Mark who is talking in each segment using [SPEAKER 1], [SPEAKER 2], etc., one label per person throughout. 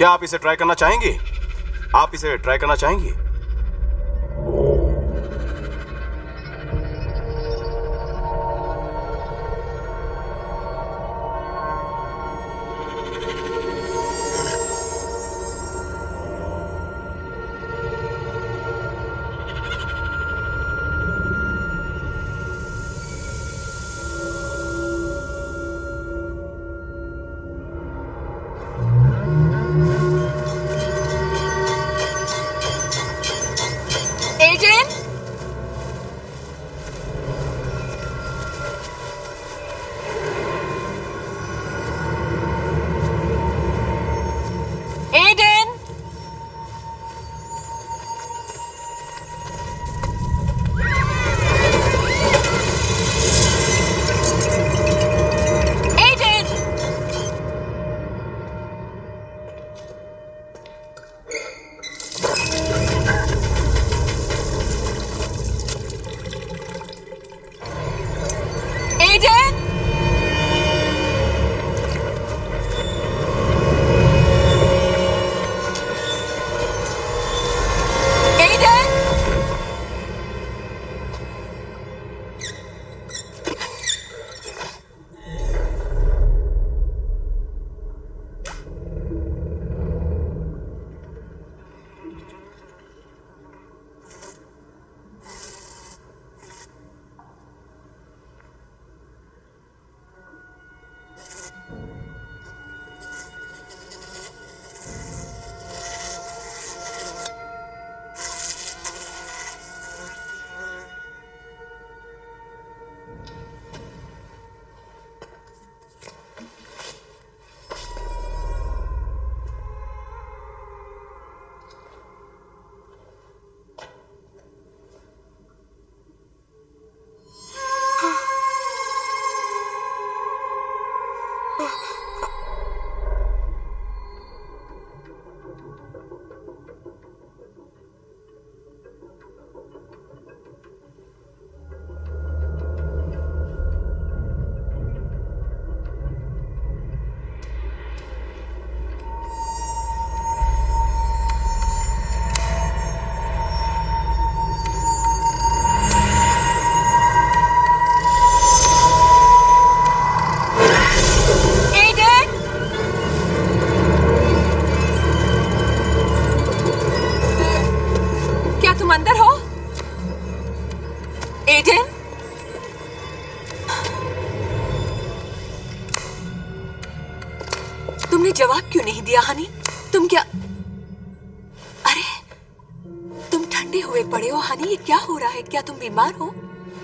[SPEAKER 1] क्या आप इसे ट्राई करना चाहेंगी? आप इसे ट्राई करना चाहेंगी?
[SPEAKER 2] जवाब क्यों नहीं दिया हनी? तुम क्या? अरे तुम ठंडे हुए पड़े हो हनी, ये क्या हो रहा है? क्या तुम बीमार हो?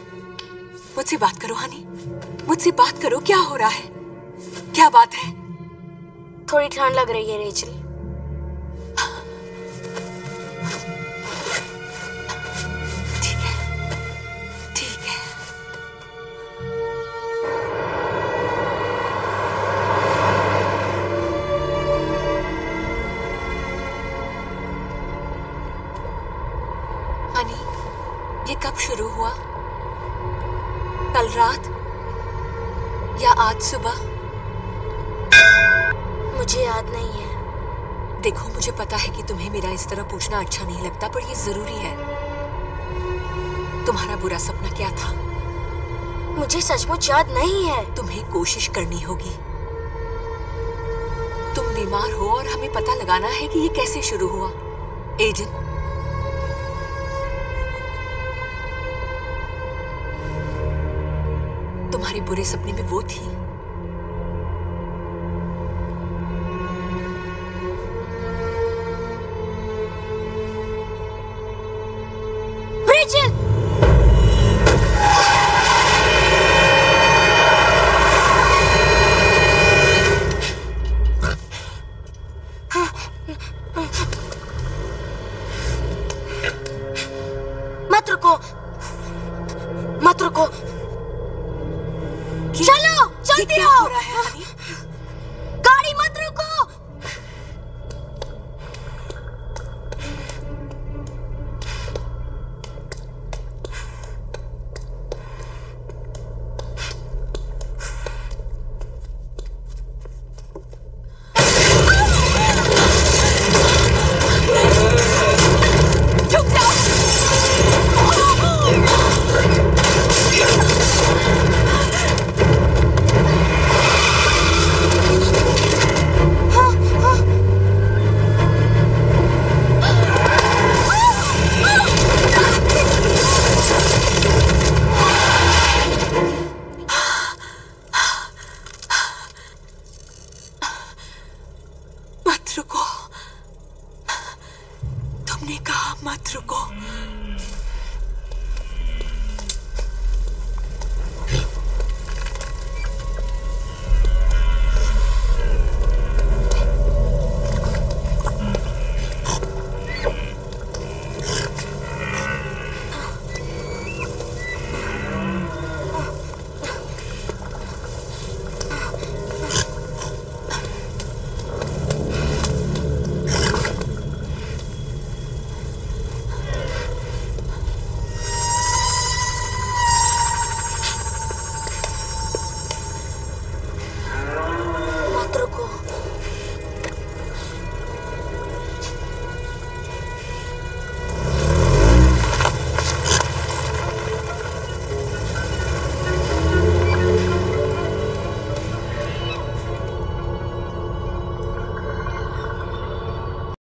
[SPEAKER 2] मुझसे बात करो हनी, मुझसे बात करो, क्या हो रहा है? क्या बात है?
[SPEAKER 3] थोड़ी ठंड लग रही है रेचल।
[SPEAKER 2] ठीक है, ठीक है। हनी, ये कब शुरू हुआ? कल रात या आज सुबह?
[SPEAKER 3] मुझे याद नहीं है।
[SPEAKER 2] देखो, मुझे पता है कि तुम्हें मेरा इस तरह पूछना अच्छा नहीं लगता, पर ये जरूरी है। तुम्हारा बुरा सपना क्या था?
[SPEAKER 3] मुझे सचमुच याद नहीं है।
[SPEAKER 2] तुम्हें कोशिश करनी होगी। तुम बीमार हो और हमें पता लगाना है कि ये कैसे शुरू हुआ। एजन, तुम्हारे बुरे सपने में वो थी।
[SPEAKER 3] मत रुको, चलो, जल्दी आओ।
[SPEAKER 2] क्या हो रहा है हनी?